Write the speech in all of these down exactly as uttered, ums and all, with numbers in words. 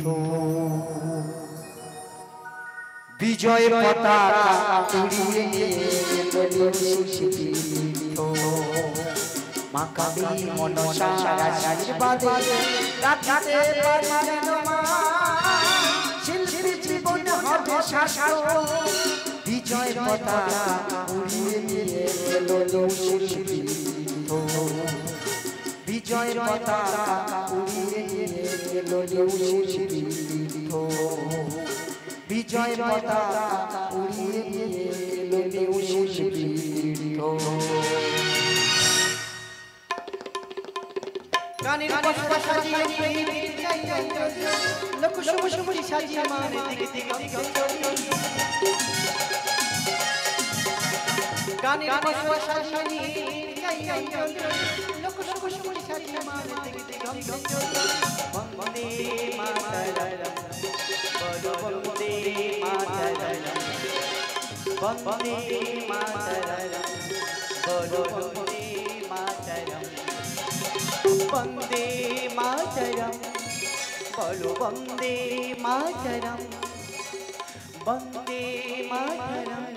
বিজয় পতাকা উড়িয়ে নিয়ে মা কালী মনসার আশীর্বাদে রাখতে পারেন মা শিল্পী জীবন হবে শাশ্বত বিজয় পতাকা উড়িয়ে নিয়ে এলো শিল্পী বিজয় পতাকা উড়িয়ে নিয়ে এলো শিল্পী বিজয় পতাকা উড়িয়ে নিয়ে এলো শিল্পী গানের পুষ্প সাজিয়ে লোক শুভ শুভ সাজিয়ে মানে দিকে দিকে গানের পুষ্প সাজিয়ে লোক শুভ শুভ সাজিয়ে মানে দিকে দিকে বন্দে মাতরম বলো বন্দে মাতরম বন্দে মাতরম বলো বন্দে মাতরম বন্দে মাতরম বলো বন্দে মাতরম বন্দে মাতরম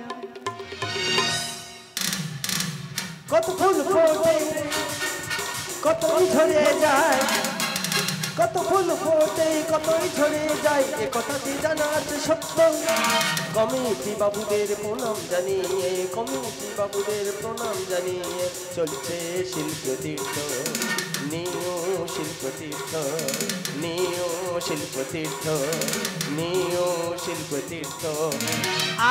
কত ফুল ফোটে কতই ঝরে যায় কত ফুল ফোটে কতই ঝরে যায় এ কথাটি জানা আছে সত্য কমিটি বাবুদের প্রণাম জানিয়ে কমিটি বাবুদের প্রণাম জানিয়ে চলছে শিল্প তীর্থ নিও শিল্প তীর্থ নিও শিল্প তীর্থ নিও শিল্প তীর্থ আ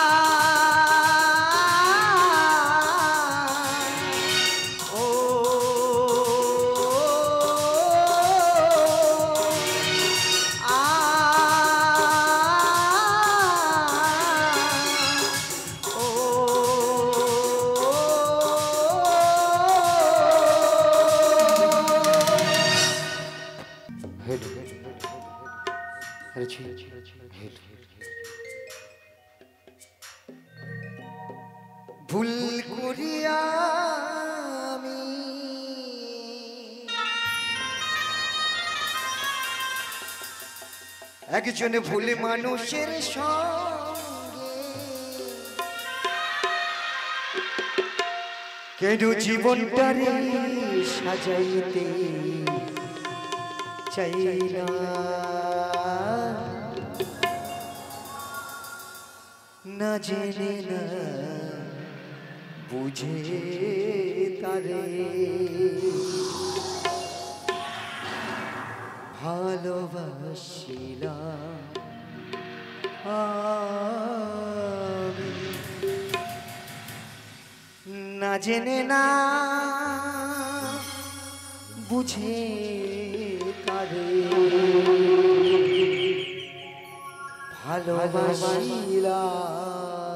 ভুল করিয়া আমি একজন ভুল মানুষের সঙ্গে কেন জীবনটারে সাজাইতে চাইলা না জেনে না বুঝে তারে ভালোবাসিলাম আমি না জেনে না বুঝে তারে ভালোবাসিলাম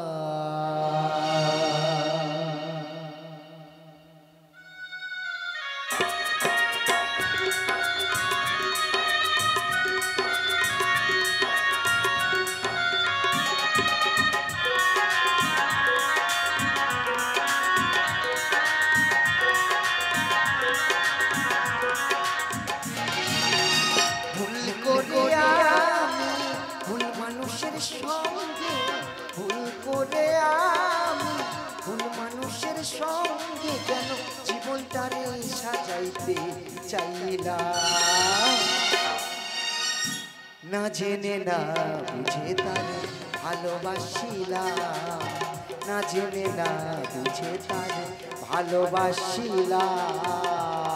সঙ্গে কেন জীবনটারে সাজাইতে চাইলাম না জেনে না বুঝে তারে ভালোবাসিলাম না জেনে না বুঝে তারে ভালোবাসিলাম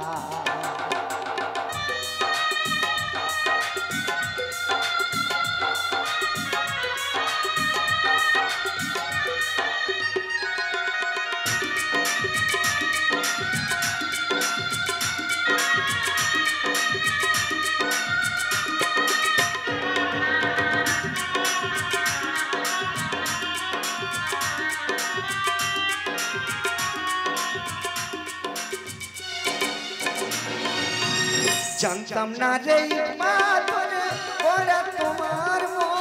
জানতাম না রে মা তোরে ওরা তোমার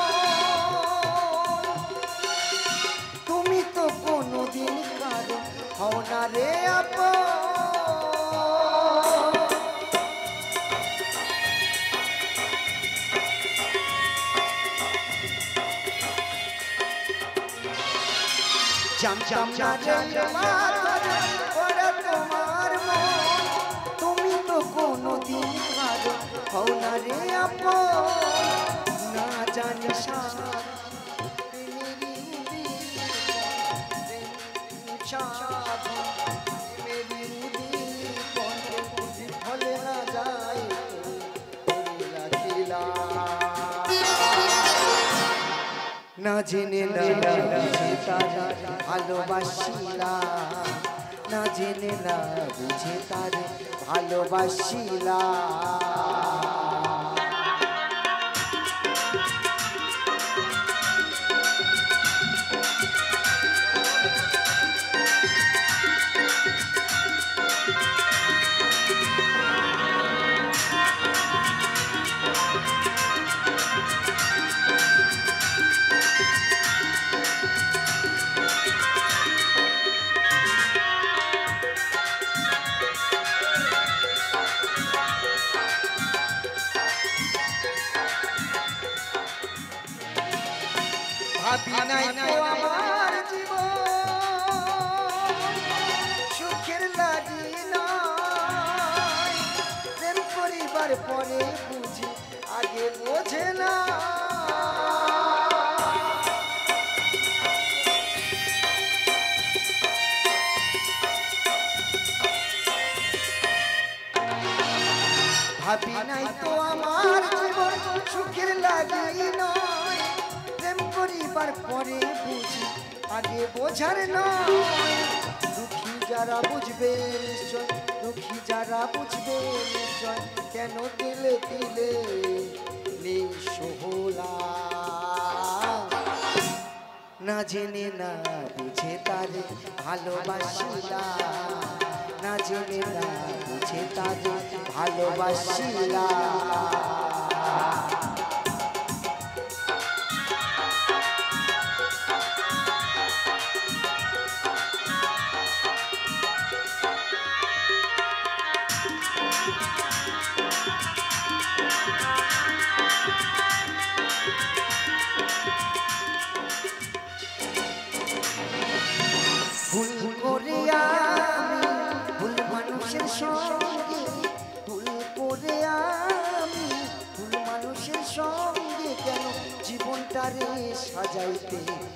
মন তুমি তো কোনোদিন কারো হও না রে আপন জানতাম না রে মাতারে ওরে তোমার মন তুমি তো কোনোদিন কারো হও না রে আপন না জানি সার না জেনে না বুঝে তারা ভালোবাসিলা না জেনে না বুঝে তারে ভালোবাসিলা ভাবি নাই তো আমার জীবন সুখের লাগি নাই প্রেম করিবার পরে বুঝি আগে বোঝে না ভাবি নাই তো আমার জীবন সুখের লাগি নয় প্রেম করিবার পরে বুঝি আগে বোঝার নয় দুঃখী যারা বুঝবে নিশ্চয় দুঃখী যারা বুঝবে নিশ্চয় কেন দিলে দিলে নিঃসহলা না জেনে না বুঝে তারে ভালোবাসিলা না জেনে না বুঝে তারে ভালোবাসিলা ভুল করে আমি ভুল মানুষের সঙ্গে ভুল করে আমি ভুল মানুষের সঙ্গে কেন জীবনটারে সাজাইতে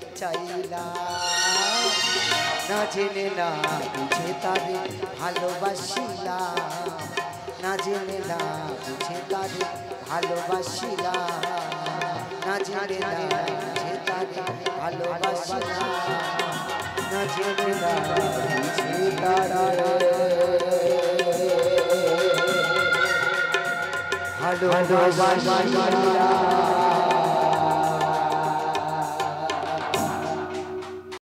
চাইলাম না জেনে না বুঝে তারে ভালোবাসিলাম না জেনে না বুঝে তারে ভালোবাসিলাম না জেনে না বুঝে তারে ভালোবাসিলাম না জেনে না বুঝে তারে ভালোবাসিলাম।